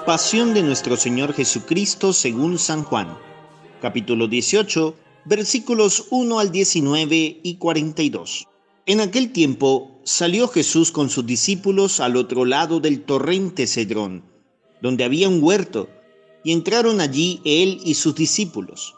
Pasión de nuestro Señor Jesucristo según San Juan, capítulo 18, versículos 1 al 19 y 42. En aquel tiempo salió Jesús con sus discípulos al otro lado del torrente Cedrón, donde había un huerto, y entraron allí él y sus discípulos.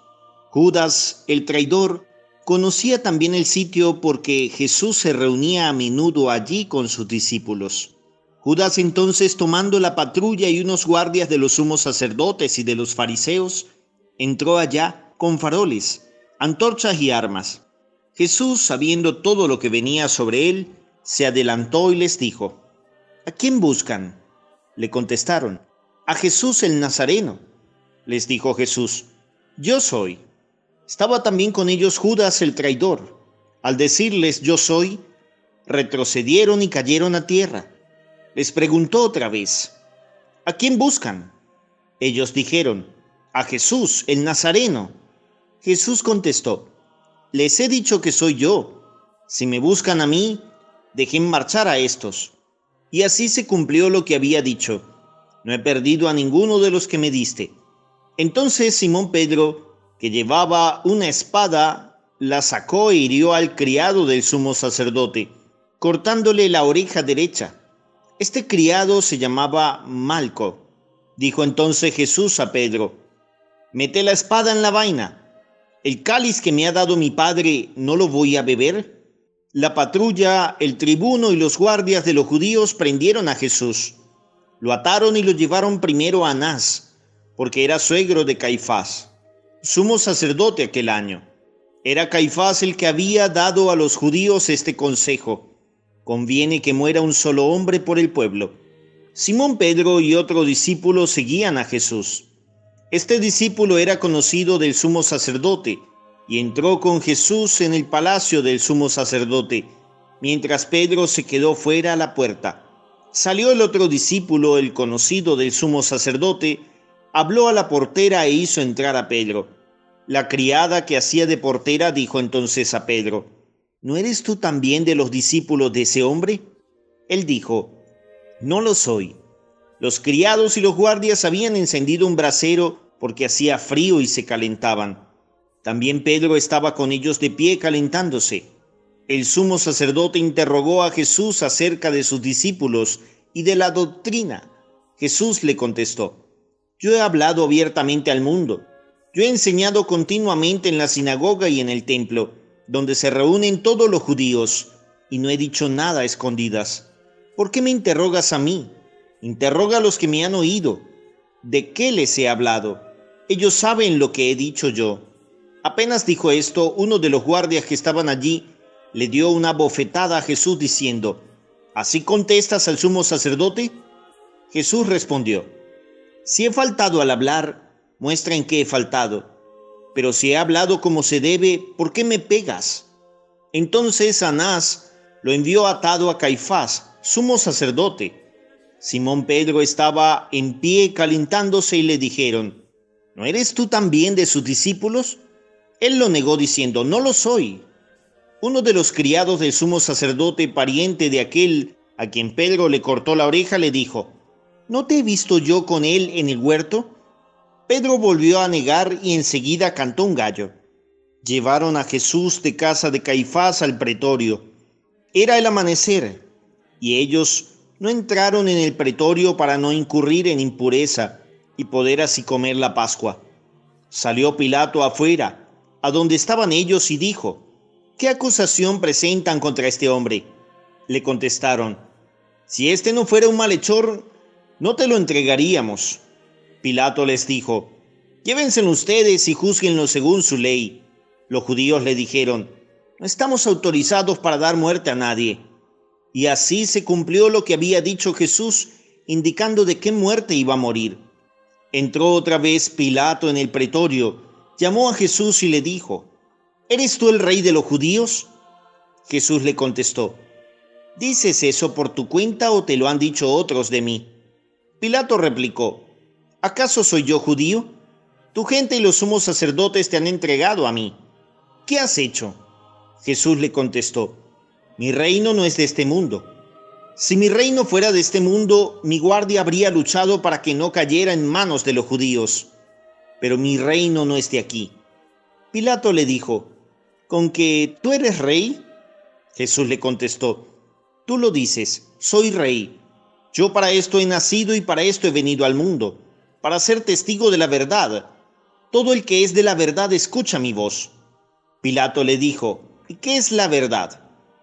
Judas, el traidor, conocía también el sitio porque Jesús se reunía a menudo allí con sus discípulos. Judas entonces, tomando la patrulla y unos guardias de los sumos sacerdotes y de los fariseos, entró allá con faroles, antorchas y armas. Jesús, sabiendo todo lo que venía sobre él, se adelantó y les dijo: ¿A quién buscan? Le contestaron: a Jesús el Nazareno. Les dijo Jesús: yo soy. Estaba también con ellos Judas el traidor. Al decirles yo soy, retrocedieron y cayeron a tierra. Les preguntó otra vez: ¿a quién buscan? Ellos dijeron: a Jesús el Nazareno. Jesús contestó: les he dicho que soy yo. Si me buscan a mí, dejen marchar a estos. Y así se cumplió lo que había dicho: no he perdido a ninguno de los que me diste. Entonces Simón Pedro, que llevaba una espada, la sacó e hirió al criado del sumo sacerdote, cortándole la oreja derecha. Este criado se llamaba Malco. Dijo entonces Jesús a Pedro: mete la espada en la vaina. ¿El cáliz que me ha dado mi padre no lo voy a beber? La patrulla, el tribuno y los guardias de los judíos prendieron a Jesús. Lo ataron y lo llevaron primero a Anás, porque era suegro de Caifás, sumo sacerdote aquel año. Era Caifás el que había dado a los judíos este consejo: conviene que muera un solo hombre por el pueblo. Simón Pedro y otro discípulo seguían a Jesús. Este discípulo era conocido del sumo sacerdote y entró con Jesús en el palacio del sumo sacerdote, mientras Pedro se quedó fuera a la puerta. Salió el otro discípulo, el conocido del sumo sacerdote, habló a la portera e hizo entrar a Pedro. La criada que hacía de portera dijo entonces a Pedro: ¿no eres tú también de los discípulos de ese hombre? Él dijo: no lo soy. Los criados y los guardias habían encendido un brasero porque hacía frío y se calentaban. También Pedro estaba con ellos de pie calentándose. El sumo sacerdote interrogó a Jesús acerca de sus discípulos y de la doctrina. Jesús le contestó: yo he hablado abiertamente al mundo. Yo he enseñado continuamente en la sinagoga y en el templo, donde se reúnen todos los judíos, y no he dicho nada a escondidas. ¿Por qué me interrogas a mí? Interroga a los que me han oído. ¿De qué les he hablado? Ellos saben lo que he dicho yo. Apenas dijo esto, uno de los guardias que estaban allí le dio una bofetada a Jesús diciendo: ¿así contestas al sumo sacerdote? Jesús respondió: si he faltado al hablar, muestra en qué he faltado. Pero si he hablado como se debe, ¿por qué me pegas? Entonces Anás lo envió atado a Caifás, sumo sacerdote. Simón Pedro estaba en pie calentándose y le dijeron: ¿no eres tú también de sus discípulos? Él lo negó diciendo: no lo soy. Uno de los criados del sumo sacerdote, pariente de aquel a quien Pedro le cortó la oreja, le dijo: ¿no te he visto yo con él en el huerto? Pedro volvió a negar y enseguida cantó un gallo. Llevaron a Jesús de casa de Caifás al pretorio. Era el amanecer, y ellos no entraron en el pretorio para no incurrir en impureza y poder así comer la Pascua. Salió Pilato afuera, a donde estaban ellos, y dijo: ¿qué acusación presentan contra este hombre? Le contestaron: si este no fuera un malhechor, no te lo entregaríamos. Pilato les dijo: llévenselo ustedes y júzguenlo según su ley. Los judíos le dijeron: no estamos autorizados para dar muerte a nadie. Y así se cumplió lo que había dicho Jesús, indicando de qué muerte iba a morir. Entró otra vez Pilato en el pretorio, llamó a Jesús y le dijo: ¿eres tú el rey de los judíos? Jesús le contestó: ¿dices eso por tu cuenta o te lo han dicho otros de mí? Pilato replicó: ¿acaso soy yo judío? Tu gente y los sumos sacerdotes te han entregado a mí. ¿Qué has hecho? Jesús le contestó: mi reino no es de este mundo. Si mi reino fuera de este mundo, mi guardia habría luchado para que no cayera en manos de los judíos. Pero mi reino no es de aquí. Pilato le dijo, ¿con que tú eres rey? Jesús le contestó, tú lo dices, soy rey. Yo para esto he nacido y para esto he venido al mundo, para ser testigo de la verdad. Todo el que es de la verdad escucha mi voz. Pilato le dijo, ¿y qué es la verdad?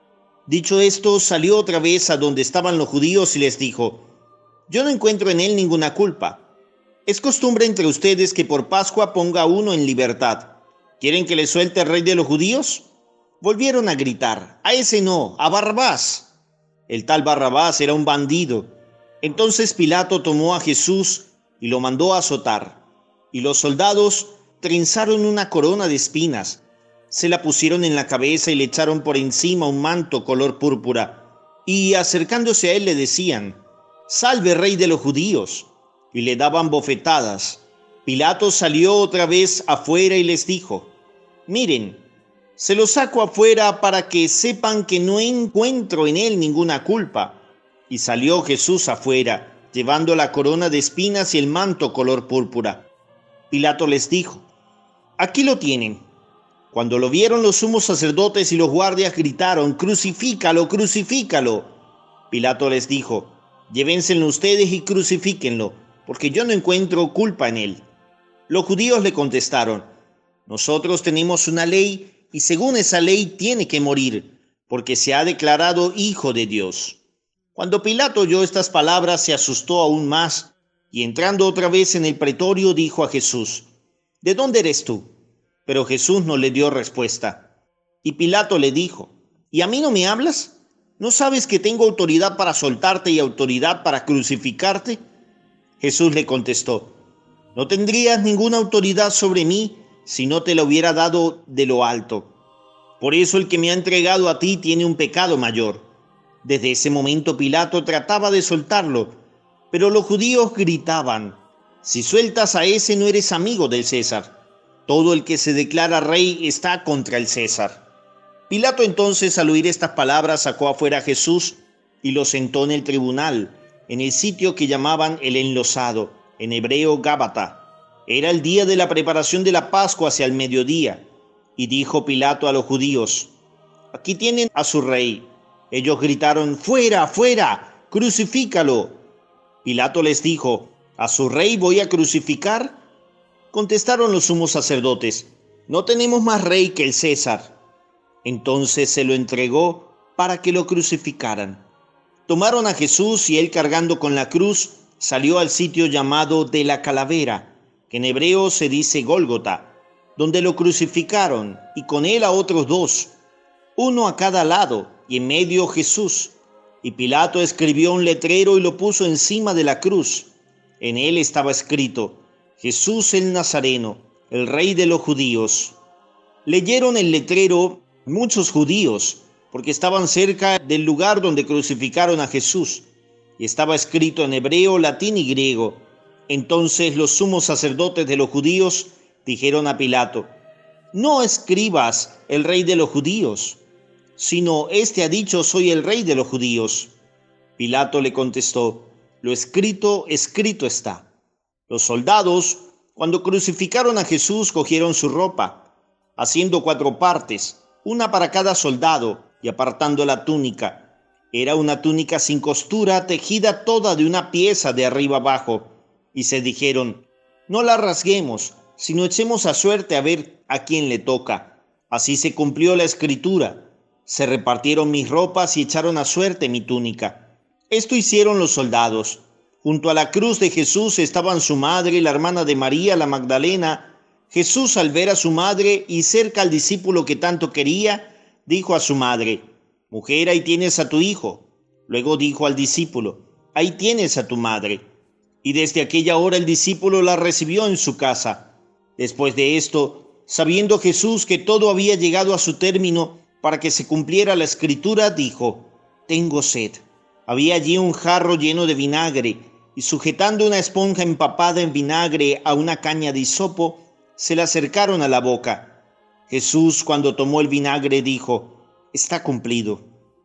Dicho esto, salió otra vez a donde estaban los judíos y les dijo, yo no encuentro en él ninguna culpa. Es costumbre entre ustedes que por Pascua ponga a uno en libertad. ¿Quieren que le suelte el rey de los judíos? Volvieron a gritar, a ese no, a Barrabás. El tal Barrabás era un bandido. Entonces Pilato tomó a Jesús y lo mandó a azotar. Y los soldados trenzaron una corona de espinas, se la pusieron en la cabeza y le echaron por encima un manto color púrpura. Y acercándose a él le decían, «Salve, rey de los judíos», y le daban bofetadas. Pilato salió otra vez afuera y les dijo, «Miren, se lo saco afuera para que sepan que no encuentro en él ninguna culpa». Y salió Jesús afuera, llevando la corona de espinas y el manto color púrpura. Pilato les dijo, «Aquí lo tienen». Cuando lo vieron los sumos sacerdotes y los guardias gritaron, «¡Crucifícalo, crucifícalo!». Pilato les dijo, «Llévenselo ustedes y crucifíquenlo, porque yo no encuentro culpa en él». Los judíos le contestaron, «Nosotros tenemos una ley y según esa ley tiene que morir, porque se ha declarado hijo de Dios». Cuando Pilato oyó estas palabras se asustó aún más y entrando otra vez en el pretorio dijo a Jesús, «¿De dónde eres tú?». Pero Jesús no le dio respuesta. Y Pilato le dijo, «¿Y a mí no me hablas? ¿No sabes que tengo autoridad para soltarte y autoridad para crucificarte?». Jesús le contestó, «No tendrías ninguna autoridad sobre mí si no te la hubiera dado de lo alto. Por eso el que me ha entregado a ti tiene un pecado mayor». Desde ese momento Pilato trataba de soltarlo, pero los judíos gritaban, «Si sueltas a ese no eres amigo del César. Todo el que se declara rey está contra el César». Pilato entonces, al oír estas palabras, sacó afuera a Jesús y lo sentó en el tribunal, en el sitio que llamaban el Enlosado, en hebreo Gábata. Era el día de la preparación de la Pascua hacia el mediodía. Y dijo Pilato a los judíos, «Aquí tienen a su rey». Ellos gritaron, «¡Fuera, fuera! ¡Crucifícalo!». Pilato les dijo, «¿A su rey voy a crucificar?». Contestaron los sumos sacerdotes, «No tenemos más rey que el César». Entonces se lo entregó para que lo crucificaran. Tomaron a Jesús y él cargando con la cruz salió al sitio llamado de la Calavera, que en hebreo se dice Gólgota, donde lo crucificaron y con él a otros dos, uno a cada lado y en medio Jesús. Y Pilato escribió un letrero y lo puso encima de la cruz. En él estaba escrito, «Jesús el Nazareno, el rey de los judíos». Leyeron el letrero muchos judíos, porque estaban cerca del lugar donde crucificaron a Jesús, y estaba escrito en hebreo, latín y griego. Entonces los sumos sacerdotes de los judíos dijeron a Pilato, «No escribas el rey de los judíos, sino este ha dicho, soy el rey de los judíos». Pilato le contestó, «Lo escrito, escrito está». Los soldados, cuando crucificaron a Jesús, cogieron su ropa, haciendo 4 partes, una para cada soldado, y apartando la túnica. Era una túnica sin costura, tejida toda de una pieza de arriba abajo. Y se dijeron, «No la rasguemos, sino echemos a suerte a ver a quién le toca». Así se cumplió la escritura. Se repartieron mis ropas y echaron a suerte mi túnica. Esto hicieron los soldados. Junto a la cruz de Jesús estaban su madre y la hermana de María la Magdalena. Jesús, al ver a su madre y cerca al discípulo que tanto quería, dijo a su madre, «Mujer, ahí tienes a tu hijo». Luego dijo al discípulo, «Ahí tienes a tu madre». Y desde aquella hora el discípulo la recibió en su casa. Después de esto, sabiendo Jesús que todo había llegado a su término para que se cumpliera la escritura, dijo, «Tengo sed». Había allí un jarro lleno de vinagre, y sujetando una esponja empapada en vinagre a una caña de hisopo, se la acercaron a la boca. Jesús, cuando tomó el vinagre, dijo, «Está cumplido».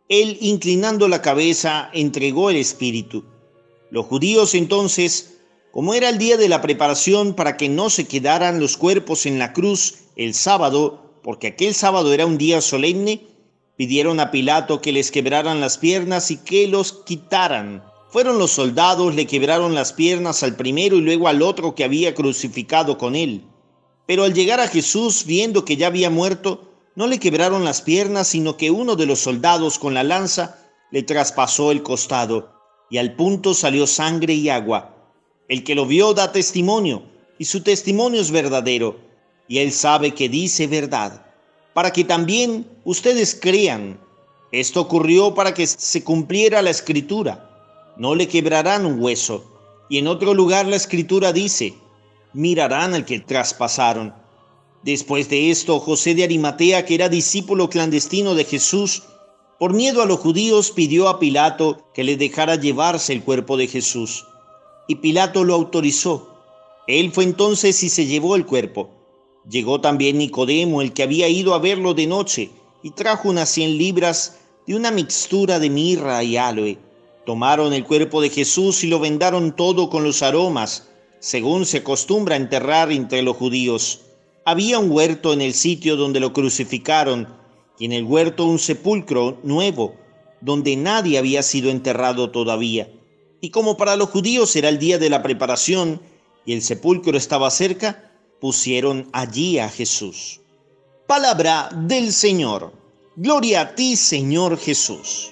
Él, inclinando la cabeza, entregó el espíritu. Los judíos entonces, como era el día de la preparación para que no se quedaran los cuerpos en la cruz el sábado, porque aquel sábado era un día solemne, pidieron a Pilato que les quebraran las piernas y que los quitaran. Fueron los soldados, le quebraron las piernas al primero y luego al otro que había crucificado con él. Pero al llegar a Jesús, viendo que ya había muerto, no le quebraron las piernas, sino que uno de los soldados con la lanza le traspasó el costado, y al punto salió sangre y agua. El que lo vio da testimonio, y su testimonio es verdadero, y él sabe que dice verdad, para que también ustedes crean. Esto ocurrió para que se cumpliera la Escritura: no le quebrarán un hueso. Y en otro lugar la Escritura dice: mirarán al que traspasaron. Después de esto, José de Arimatea, que era discípulo clandestino de Jesús, por miedo a los judíos, pidió a Pilato que le dejara llevarse el cuerpo de Jesús. Y Pilato lo autorizó. Él fue entonces y se llevó el cuerpo. Llegó también Nicodemo, el que había ido a verlo de noche, y trajo unas 100 libras de una mixtura de mirra y aloe. Tomaron el cuerpo de Jesús y lo vendaron todo con los aromas, según se acostumbra enterrar entre los judíos. Había un huerto en el sitio donde lo crucificaron, y en el huerto un sepulcro nuevo, donde nadie había sido enterrado todavía. Y como para los judíos era el día de la preparación, y el sepulcro estaba cerca, pusieron allí a Jesús. Palabra del Señor. Gloria a ti, Señor Jesús.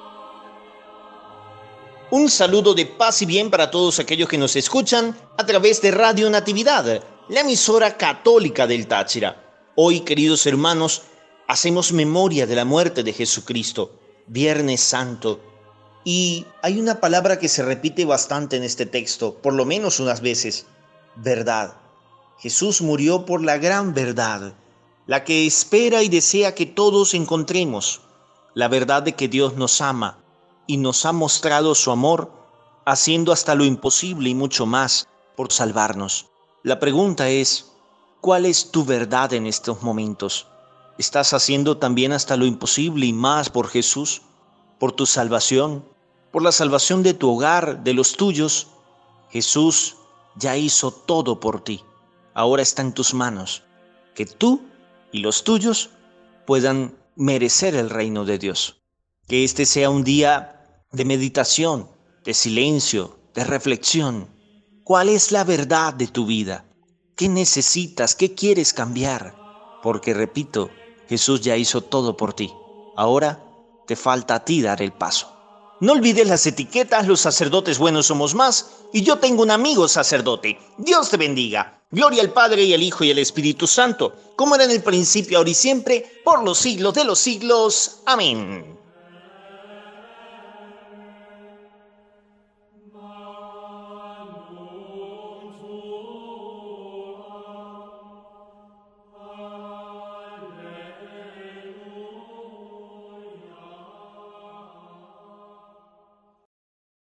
Un saludo de paz y bien para todos aquellos que nos escuchan a través de Radio Natividad, la emisora católica del Táchira. Hoy, queridos hermanos, hacemos memoria de la muerte de Jesucristo, Viernes Santo. Y hay una palabra que se repite bastante en este texto, por lo menos unas veces: verdad. Jesús murió por la gran verdad, la que espera y desea que todos encontremos, la verdad de que Dios nos ama y nos ha mostrado su amor, haciendo hasta lo imposible y mucho más por salvarnos. La pregunta es: ¿cuál es tu verdad en estos momentos? ¿Estás haciendo también hasta lo imposible y más por Jesús, por tu salvación, por la salvación de tu hogar, de los tuyos? Jesús ya hizo todo por ti. Ahora está en tus manos que tú y los tuyos puedan merecer el reino de Dios. Que este sea un día de meditación, de silencio, de reflexión. ¿Cuál es la verdad de tu vida? ¿Qué necesitas? ¿Qué quieres cambiar? Porque, repito, Jesús ya hizo todo por ti. Ahora te falta a ti dar el paso. No olvides las etiquetas: los sacerdotes buenos somos más, y yo tengo un amigo sacerdote. Dios te bendiga. Gloria al Padre, y al Hijo, y al Espíritu Santo, como era en el principio, ahora y siempre, por los siglos de los siglos. Amén.